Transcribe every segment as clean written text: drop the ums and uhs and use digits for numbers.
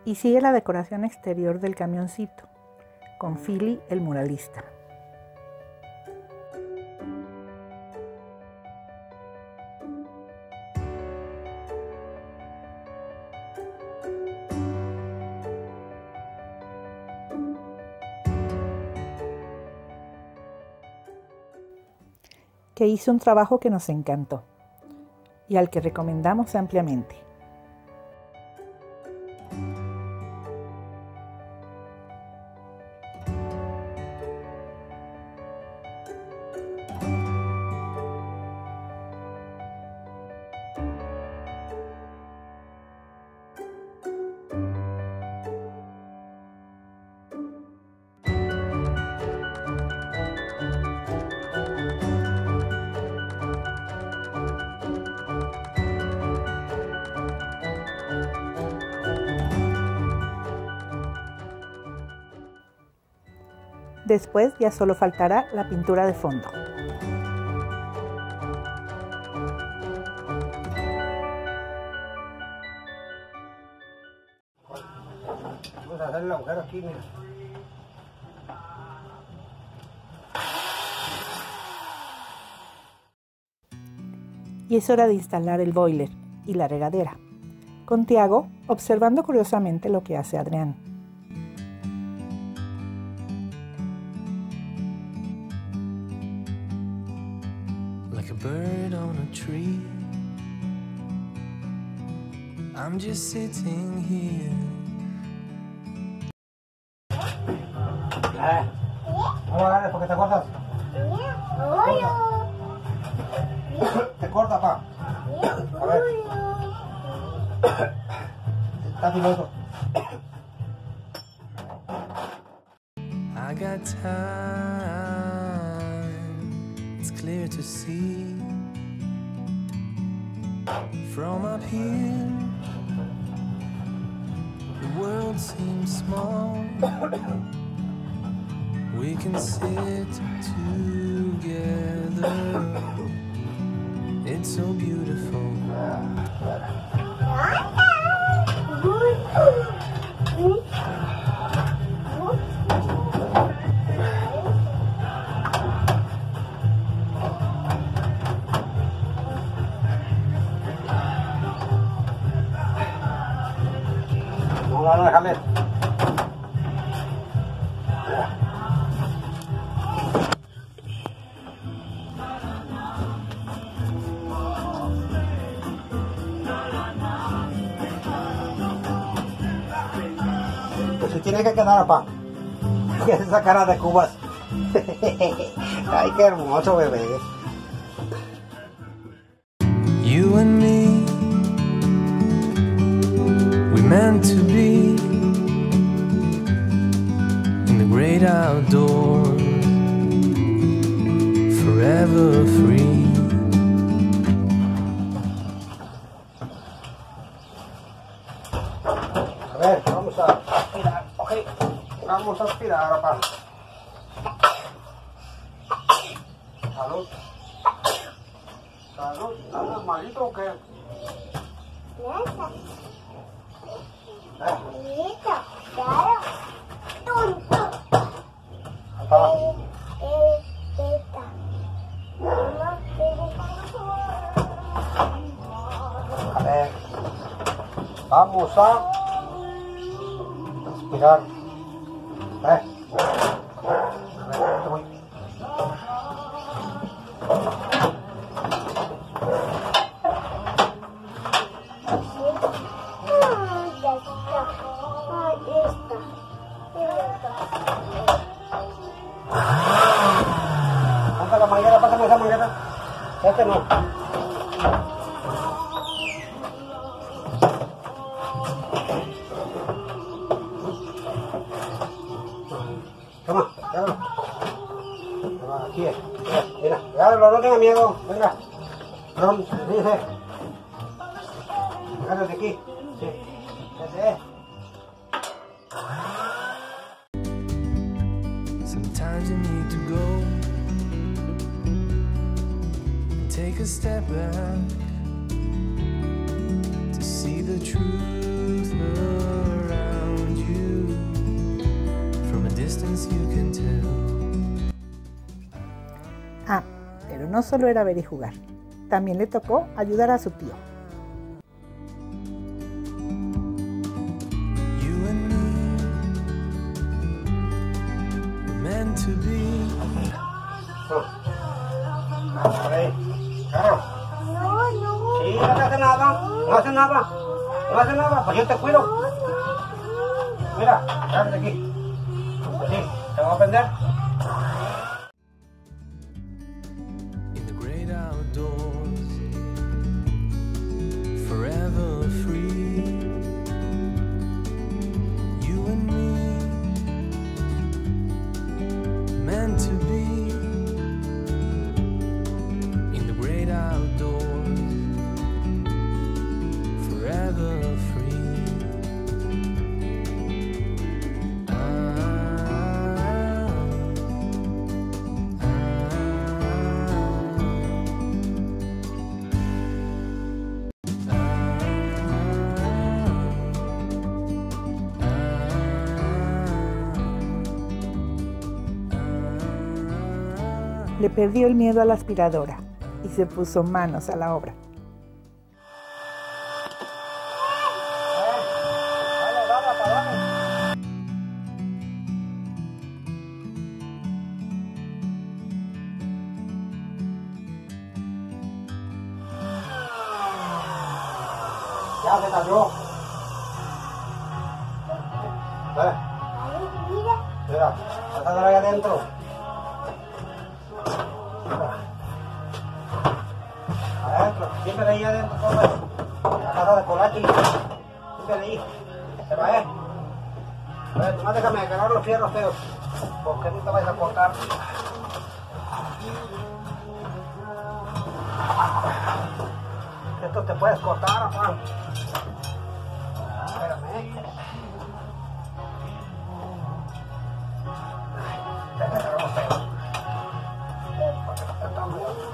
Y sigue la decoración exterior del camioncito, con Philly el muralista. Que hizo un trabajo que nos encantó y al que recomendamos ampliamente. Después ya solo faltará la pintura de fondo. Vamos a hacer el agujero aquí, mira. Y es hora de instalar el boiler y la regadera, con Tiago observando curiosamente lo que hace Adrián. Like a bird on a tree, I'm just sitting here. Vamos a darle porque te cortas. Te corta, pa. A ver. Está filoso. I got time, it's clear to see. From up here, the world seems small. We can sit together. It's so beautiful. No, déjame. Pues se tiene que quedar, papá. ¿Qué es esa cara de cubas? Ay, qué hermoso, bebé. You and me, we meant to be in the great outdoors, forever free. A ver, vamos a aspirar, ok. Vamos a aspirar, papá. Salud. Salud. ¿Estás malito o qué? A ver, vamos a aspirar. A ver, te voy. Pasa la manguera, pásame esa manguera. Este no. Toma, llévalo. Toma, aquí es. Mira, llévalo, no tenga miedo. Venga. Pronto, dice. Agárrate aquí. Sí. Ese es. Sometimes you need to go and take a step back to see the truth around. Pero no solo era ver y jugar, también le tocó ayudar a su tío. You and me were meant to be. Por ahí. Carlos. Sí, no te hace nada. No hace nada. No hace nada. Pues yo te cuido. Mira, dale aquí. Sí, te voy a prender. In the great outdoors, forever free. You and me, meant to be. In the great outdoors, forever free. Le perdió el miedo a la aspiradora y se puso manos a la obra. Ya se cayó. Mira, sácala ahí adentro. Adentro, siempre ahí adentro todo eso. La casa de colachi. Siempre ahí. Se va, A ver, nomás déjame agarrar los fierros feos. Porque no te vayas a cortar. Esto te puedes cortar, Juan. Espérame. Déjame agarrar los feos. Porque no te están viendo.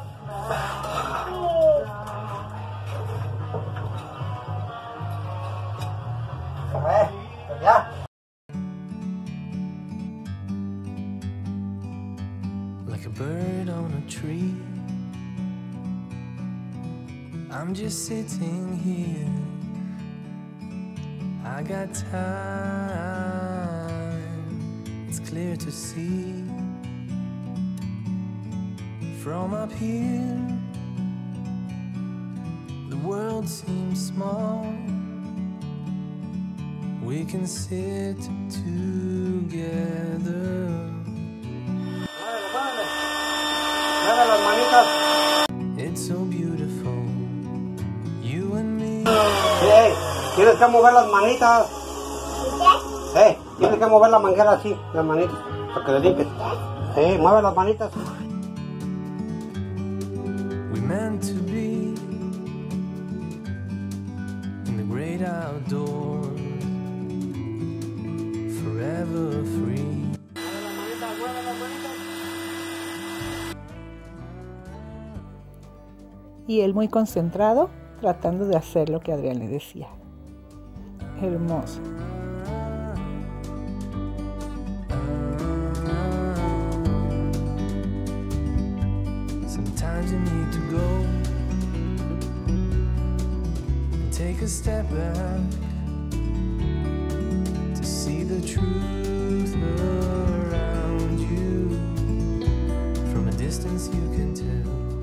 Ya. Like a bird on a tree, I'm just sitting here. I got time, it's clear to see. From up here, the world seems small. We can sit together. Mueve las manitas. It's so beautiful, you and me. Sí, tienes que mover las manitas. Sí, tienes que mover la manguera así, las manitas, para que le limpies. Sí, mueve las manitas. We meant to be in the great outdoors, forever free. Y él muy concentrado, tratando de hacer lo que Adrián le decía. Hermoso. Sometimes you need to go and take a step back to see the truth around you. From a distance you can tell.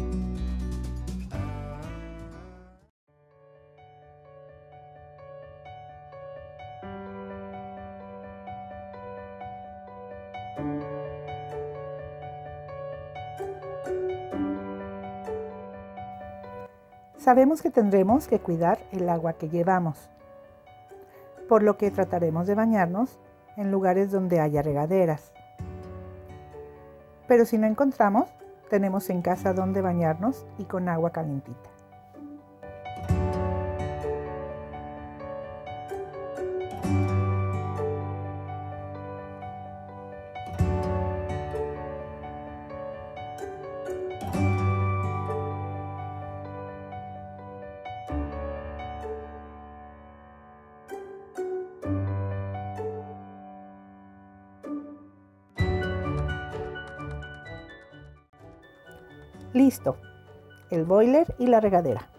Sabemos que tendremos que cuidar el agua que llevamos, por lo que trataremos de bañarnos en lugares donde haya regaderas. Pero si no encontramos, tenemos en casa donde bañarnos y con agua calientita. Listo, el boiler y la regadera.